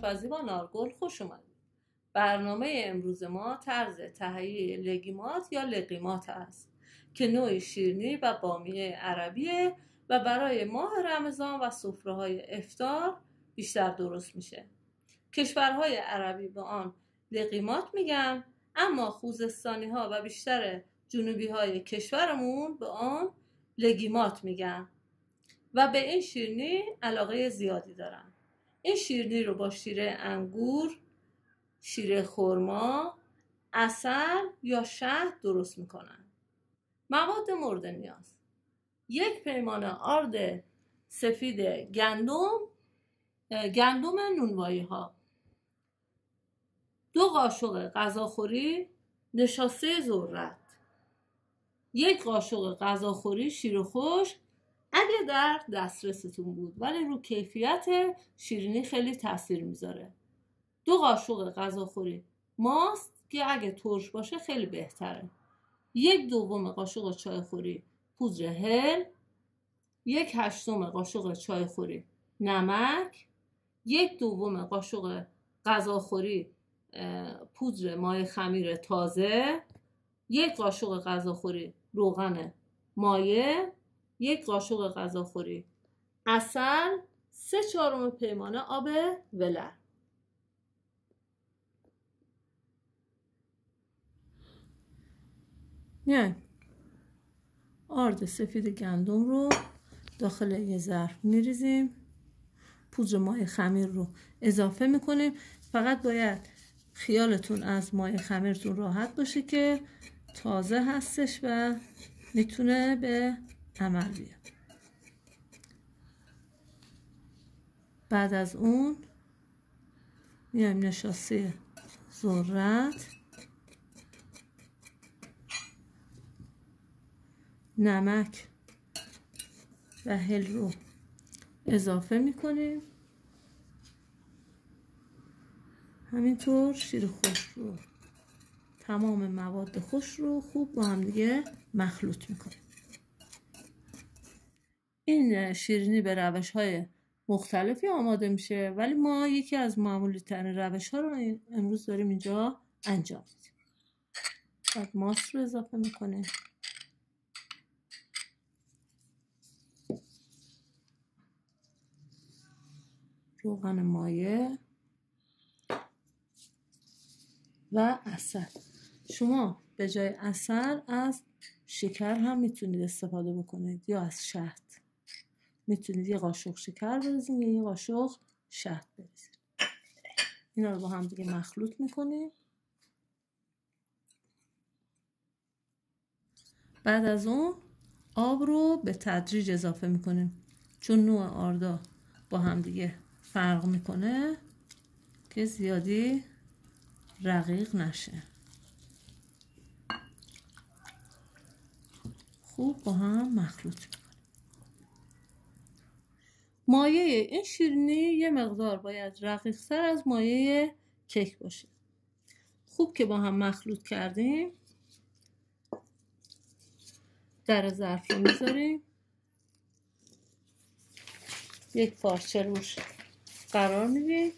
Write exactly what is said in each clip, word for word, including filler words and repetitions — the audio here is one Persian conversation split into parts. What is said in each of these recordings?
آشپزی با نارگل خوش اومدید. برنامه امروز ما طرز تهیه لگیمات یا لقیمات است که نوع شیرینی و بامیه عربیه و برای ماه رمضان و سفره‌های افطار بیشتر درست میشه. کشورهای عربی به آن لقیمات میگن، اما خوزستانی ها و بیشتر جنوبی های کشورمون به آن لگیمات میگن و به این شیرینی علاقه زیادی دارن. این شیرینی رو با شیره انگور، شیره خرما، عسل یا شهد درست میکنن. مواد مورد نیاز: یک پیمانه آرد سفید گندم گندم نونوایی ها، دو قاشق غذاخوری نشاسته ذرت، یک قاشق غذاخوری شیر خشک اگه در دسترستون بود ولی رو کیفیت شیرینی خیلی تاثیر میذاره، دو قاشق غذاخوری ماست که اگه ترش باشه خیلی بهتره، یک دوم قاشق چایخوری پودر هل، یک هشتم قاشق چایخوری نمک، یک دوم قاشق غذاخوری پودر مای خمیر تازه، یک قاشق غذاخوری روغن مایه، یک قاشق غذاخوری عسل، سه چهارم پیمانه آب ولر. میایم آرد سفید گندم رو داخل یه ظرف میریزیم، پودر مای خمیر رو اضافه میکنیم. فقط باید خیالتون از مای خمیرتون راحت باشه که تازه هستش و میتونه به عمل بیاد. بعد از اون میایم نشاسته ذرت، نمک و هل رو اضافه میکنیم، همینطور شیر خوش رو، تمام مواد خوش رو خوب با هم دیگه مخلوط میکنیم. این شیرینی به روش های مختلفی آماده میشه ولی ما یکی از معمولی ترین روش ها رو امروز داریم اینجا انجام میدیم. بعد ماست رو اضافه میکنیم، روغن مایه و عسل. شما به جای عسل از شکر هم میتونید استفاده بکنید یا از شهد. میتونید یه قاشق شکر بریزید یا یه قاشق شهد بریزید. اینا رو با هم دیگه مخلوط میکنید. بعد از اون آب رو به تدریج اضافه میکنیم چون نوع آردا با هم دیگه فرق میکنه که زیادی رقیق نشه. خوب با هم مخلوط میکنیم. مایه این شیرینی یه مقدار باید رقیق‌تر از مایه کیک باشه. خوب که با هم مخلوط کردیم، در ظرف رو میذاریم، یک پارچه روش قرار میدیم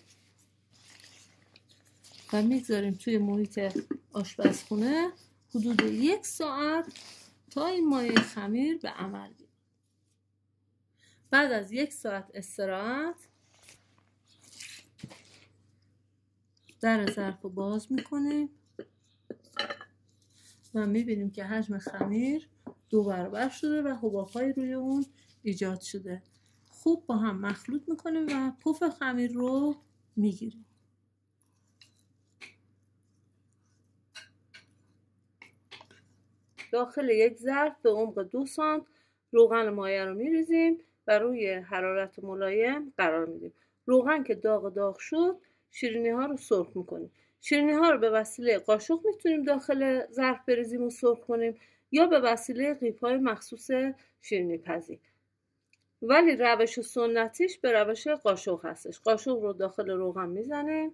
و میذاریم توی محیط آشپزخونه حدود یک ساعت تا این مایه خمیر به عمل بیاد. بعد از یک ساعت استراحت در ظرف رو باز میکنیم و میبینیم که حجم خمیر دو برابر شده و حباب‌های روی اون ایجاد شده. خوب با هم مخلوط میکنیم و پف خمیر رو میگیریم. داخل یک ظرف به عمق دو سانت روغن مایه رو میریزیم و روی حرارت ملایم قرار میدیم. روغن که داغ داغ شد شیرینی ها رو سرخ میکنیم. شیرینی ها رو به وسیله قاشق میتونیم داخل ظرف بریزیم و سرخ کنیم یا به وسیله قیپ های مخصوص شیرینی پزی. ولی روش سنتیش به روش قاشق هستش. قاشق رو داخل روغن میزنیم،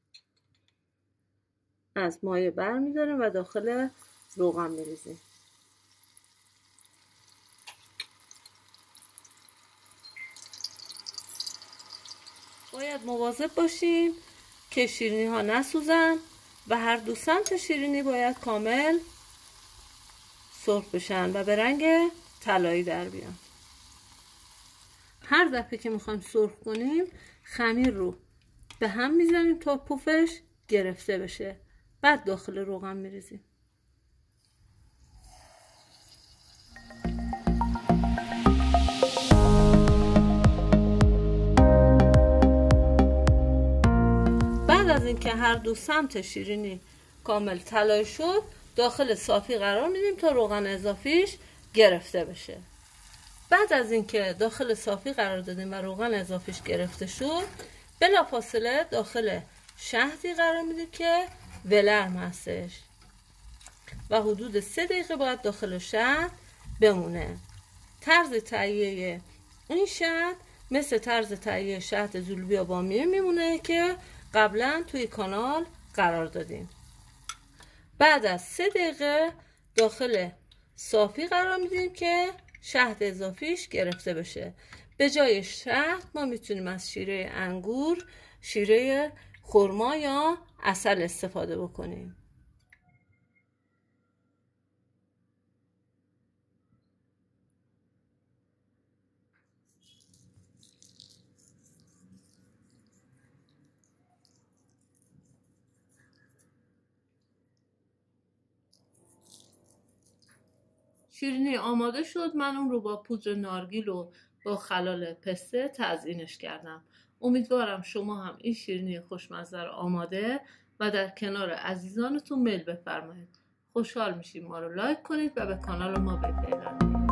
از مایه بر میداریم و داخل روغن میریزیم. با باید مواظب باشیم که شیرینی ها نسوزن و هر دو سمت شیرینی باید کامل سرخ بشن و به رنگ طلایی در بیان. هر دفعه که میخوایم سرخ کنیم خمیر رو به هم میزنیم تا پفش گرفته بشه، بعد داخل روغن میریزیم. بعد از اینکه هر دو سمت شیرینی کامل طلایی شد، داخل صافی قرار میدیم تا روغن اضافیش گرفته بشه. بعد از اینکه داخل صافی قرار دادیم و روغن اضافیش گرفته شد، بلافاصله داخل شهدی قرار میدیم که ولرم هستش و حدود سه دقیقه باید داخل شهد بمونه. طرز تهیه این شهد مثل طرز تهیه شهد زولبیا بامیه میمونه که قبلا توی کانال قرار دادیم. بعد از سه دقیقه داخل صافی قرار میدیم که شهد اضافیش گرفته بشه. به جای شهد ما میتونیم از شیره انگور، شیره خرما یا عسل استفاده بکنیم. شیرینی آماده شد. من اون رو با پودر نارگیل و با خلال پسته تزیینش کردم. امیدوارم شما هم این شیرینی خوشمزه رو آماده و در کنار عزیزانتون میل بفرمایید. خوشحال میشیم ما رو لایک کنید و به کانال ما بپیوندید.